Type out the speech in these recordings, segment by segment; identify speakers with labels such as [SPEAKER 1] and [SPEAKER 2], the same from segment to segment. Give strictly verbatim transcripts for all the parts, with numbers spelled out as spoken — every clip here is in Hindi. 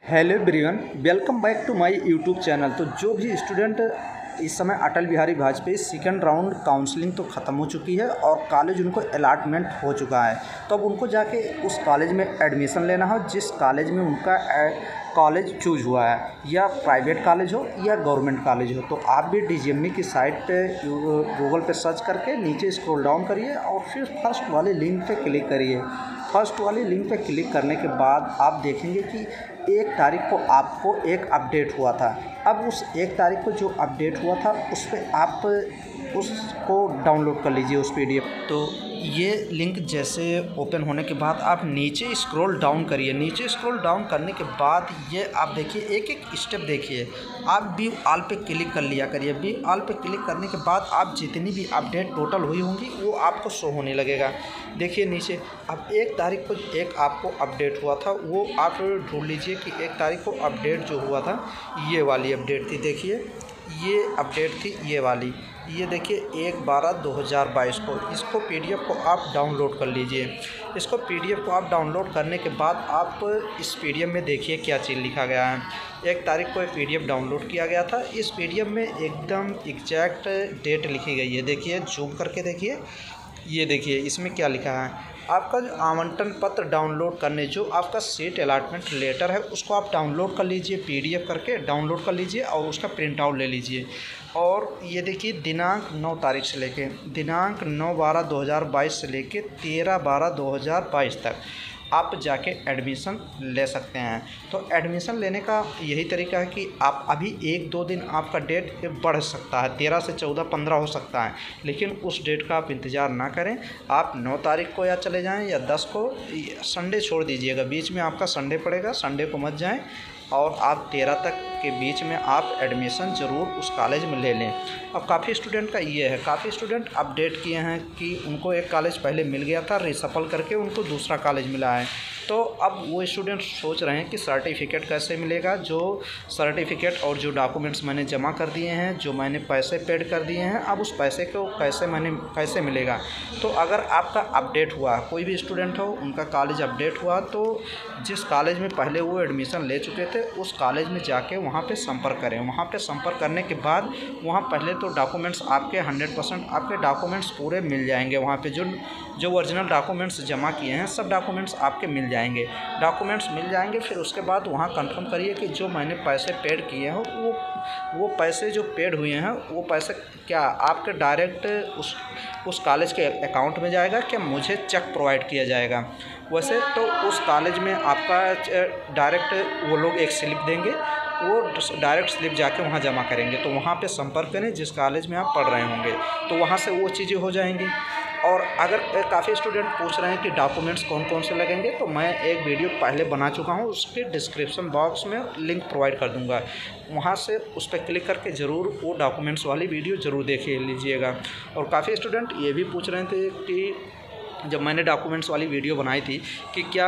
[SPEAKER 1] Hello everyone, welcome back to my YouTube channel. तो जो भी स्टूडेंट इस समय Atal Bihari Vajpayee second round counselling तो ख़त्म हो चुकी है और कॉलेज उनको अलॉटमेंट हो चुका है, तो अब उनको जाके उस कॉलेज में एडमिशन लेना हो जिस कॉलेज में उनका कॉलेज चूज हुआ है, या प्राइवेट कॉलेज हो या गवर्नमेंट कॉलेज हो। तो आप भी डी जी एम ई की साइट पे गूगल पे सर्च करके नीचे स्क्रॉल डाउन करिए और फिर फर्स्ट वाले लिंक पे क्लिक करिए। फर्स्ट वाली लिंक पे क्लिक करने के बाद आप देखेंगे कि एक तारीख को आपको एक अपडेट हुआ था। अब उस एक तारीख को जो अपडेट हुआ था उस पर आप उसको डाउनलोड कर लीजिए उस पी डी एफ। तो ये लिंक जैसे ओपन होने के बाद आप नीचे स्क्रॉल डाउन करिए। नीचे स्क्रॉल डाउन करने के बाद ये आप देखिए एक एक स्टेप देखिए। आप बी ऑल पे क्लिक कर लिया करिए। बी ऑल पे क्लिक करने के बाद आप जितनी भी अपडेट टोटल हुई होंगी वो आपको शो होने लगेगा। देखिए नीचे अब एक तारीख को एक आपको अपडेट हुआ था, वो आप ढूंढ लीजिए कि एक तारीख को अपडेट जो हुआ था ये वाली अपडेट थी। देखिए ये अपडेट थी ये वाली, ये देखिए एक बारह दो हज़ार बाईस को। इसको पीडीएफ को आप डाउनलोड कर लीजिए। इसको पीडीएफ को आप डाउनलोड करने के बाद आप इस पीडीएफ में देखिए क्या चीज़ लिखा गया है। एक तारीख को एक पीडीएफ डाउनलोड किया गया था। इस पीडीएफ में एकदम एग्जैक्ट डेट लिखी गई है। देखिए जूम करके देखिए, ये देखिए इसमें क्या लिखा है। आपका जो आवंटन पत्र डाउनलोड करने, जो आपका सीट अलॉटमेंट लेटर है उसको आप डाउनलोड कर लीजिए, पीडीएफ करके डाउनलोड कर लीजिए और उसका प्रिंट आउट ले लीजिए। और ये देखिए दिनांक नौ तारीख से लेके दिनांक नौ बारह दो हज़ार बाईस से लेके तेरह बारह दो हज़ार बाईस तक आप जाके एडमिशन ले सकते हैं। तो एडमिशन लेने का यही तरीका है कि आप अभी एक दो दिन आपका डेट बढ़ सकता है, तेरह से चौदह पंद्रह हो सकता है, लेकिन उस डेट का आप इंतज़ार ना करें। आप नौ तारीख को या चले जाएं या दस को, संडे छोड़ दीजिएगा, बीच में आपका संडे पड़ेगा, संडे को मत जाएं और आप तेरह तक के बीच में आप एडमिशन ज़रूर उस कॉलेज में ले लें। अब काफ़ी स्टूडेंट का ये है, काफ़ी स्टूडेंट अपडेट किए हैं कि उनको एक कॉलेज पहले मिल गया था, रिसफल करके उनको दूसरा कॉलेज मिला है। तो अब वो स्टूडेंट सोच रहे हैं कि सर्टिफिकेट कैसे मिलेगा। जो सर्टिफिकेट और जो डॉक्यूमेंट्स मैंने जमा कर दिए हैं, जो मैंने पैसे पेड कर दिए हैं, अब उस पैसे को कैसे मैंने कैसे मिलेगा। तो अगर आपका अपडेट हुआ, कोई भी स्टूडेंट हो उनका कॉलेज अपडेट हुआ, तो जिस कॉलेज में पहले वो एडमिशन ले चुके थे उस कॉलेज में जाके वहाँ पे संपर्क करें। वहाँ पे संपर्क करने के बाद वहाँ पहले तो डॉक्यूमेंट्स आपके हंड्रेड परसेंट आपके डॉक्यूमेंट्स पूरे मिल जाएंगे। वहाँ पे जो जो ओरिजिनल डॉक्यूमेंट्स जमा किए हैं सब डॉक्यूमेंट्स आपके मिल जाएंगे डॉक्यूमेंट्स मिल जाएंगे। फिर उसके बाद वहाँ कंफर्म करिए कि जो मैंने पैसे पेड किए हैं वो वो पैसे जो पेड हुए हैं वो पैसे क्या आपके डायरेक्ट उस उस कॉलेज के अकाउंट में जाएगा, क्या मुझे चेक प्रोवाइड किया जाएगा। वैसे तो उस कॉलेज में आपका डायरेक्ट वो लोग एक स्लिप देंगे, वो डायरेक्ट स्लिप जाके वहाँ जमा करेंगे। तो वहाँ पे संपर्क करें जिस कॉलेज में आप पढ़ रहे होंगे, तो वहाँ से वो चीज़ें हो जाएंगी। और अगर काफ़ी स्टूडेंट पूछ रहे हैं कि डॉक्यूमेंट्स कौन कौन से लगेंगे, तो मैं एक वीडियो पहले बना चुका हूँ, उसके डिस्क्रिप्शन बॉक्स में लिंक प्रोवाइड कर दूँगा। वहाँ से उस पर क्लिक करके ज़रूर वो डॉक्यूमेंट्स वाली वीडियो ज़रूर देख लीजिएगा। और काफ़ी स्टूडेंट ये भी पूछ रहे थे कि जब मैंने डॉक्यूमेंट्स वाली वीडियो बनाई थी कि क्या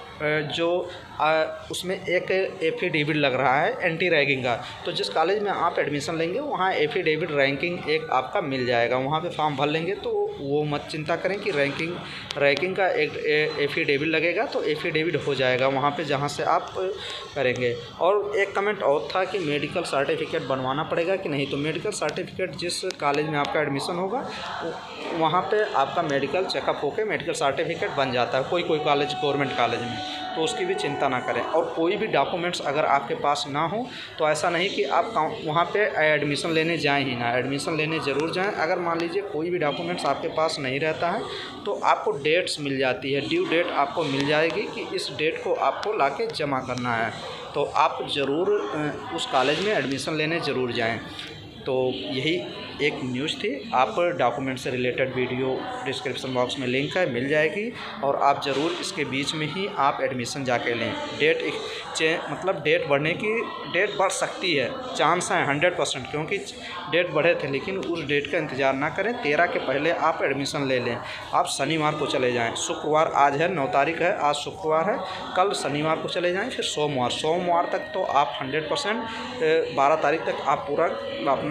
[SPEAKER 1] जो आ, उसमें एक एफिडेविट लग रहा है एंटी रैगिंग का, तो जिस कॉलेज में आप एडमिशन लेंगे वहाँ एफिडेविट रैंकिंग एक आपका मिल जाएगा। वहाँ पे फॉर्म भर लेंगे तो वो मत चिंता करें कि रैंकिंग रैंकिंग का एक एफिडेविट लगेगा, तो एफिडेविट हो जाएगा वहाँ पे जहाँ से आप करेंगे। और एक कमेंट और था कि मेडिकल सर्टिफिकेट बनवाना पड़ेगा कि नहीं, तो मेडिकल सर्टिफिकेट जिस कॉलेज में आपका एडमिशन होगा वहाँ पे आपका मेडिकल चेकअप होकर मेडिकल सर्टिफिकेट बन जाता है, कोई कोई कॉलेज गवर्नमेंट कॉलेज में, तो उसकी भी चिंता ना करें। और कोई भी डॉक्यूमेंट्स अगर आपके पास ना हो तो ऐसा नहीं कि आप वहाँ पे एडमिशन लेने जाएं ही ना, एडमिशन लेने ज़रूर जाएं। अगर मान लीजिए कोई भी डॉक्यूमेंट्स आपके पास नहीं रहता है तो आपको डेट्स मिल जाती है, ड्यू डेट आपको मिल जाएगी कि इस डेट को आपको लाके जमा करना है, तो आप ज़रूर उस कॉलेज में एडमिशन लेने ज़रूर जाएँ। तो यही एक न्यूज़ थी। आप डॉक्यूमेंट से रिलेटेड वीडियो डिस्क्रिप्शन बॉक्स में लिंक है, मिल जाएगी और आप ज़रूर इसके बीच में ही आप एडमिशन जाके लें। डेट चे मतलब डेट बढ़ने की डेट बढ़ सकती है, चांस है हंड्रेड परसेंट, क्योंकि डेट बढ़े थे, लेकिन उस डेट का इंतज़ार ना करें। तेरह के पहले आप एडमिशन ले लें। आप शनिवार को चले जाएँ, शुक्रवार आज है, नौ तारीख है, आज शुक्रवार है, कल शनिवार को चले जाएँ, फिर सोमवार सोमवार तक तो आप हंड्रेड परसेंट बारह तारीख तक आप पूरा अपना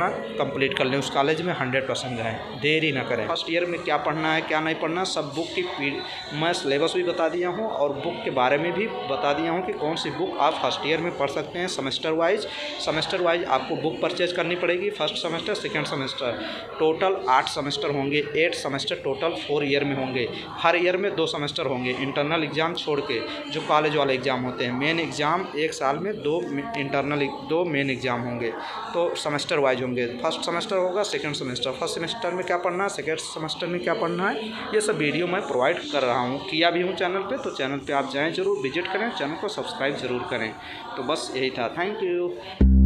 [SPEAKER 1] अपना कंप्लीट कर लें, उस कॉलेज में हंड्रेड परसेंट जाएँ, देरी ना करें। फर्स्ट ईयर में क्या पढ़ना है क्या नहीं पढ़ना, सब बुक की मैं सिलेबस भी बता दिया हूँ और बुक के बारे में भी बता दिया हूँ कि कौन सी बुक आप फर्स्ट ईयर में पढ़ सकते हैं। सेमेस्टर वाइज सेमेस्टर वाइज आपको बुक परचेज करनी पड़ेगी, first semester second semester, total आठ सेमेस्टर होंगे, eight semester total four year में होंगे। हर ईयर में दो सेमेस्टर होंगे, इंटरनल एग्ज़ाम छोड़ के जो कॉलेज वाले एग्ज़ाम होते हैं। मेन एग्ज़ाम एक साल में दो इंटरनल दो मेन एग्ज़ाम होंगे, तो सेमेस्टर वाइज होंगे। फर्स्ट सेमेस्टर होगा, सेकंड सेमेस्टर, फर्स्ट सेमेस्टर में क्या पढ़ना है, सेकंड सेमेस्टर में क्या पढ़ना है, ये सब वीडियो मैं प्रोवाइड कर रहा हूँ, किया भी हूँ चैनल पे। तो चैनल पे आप जाएँ ज़रूर, विजिट करें, चैनल को सब्सक्राइब ज़रूर करें। तो बस यही था, थैंक यू।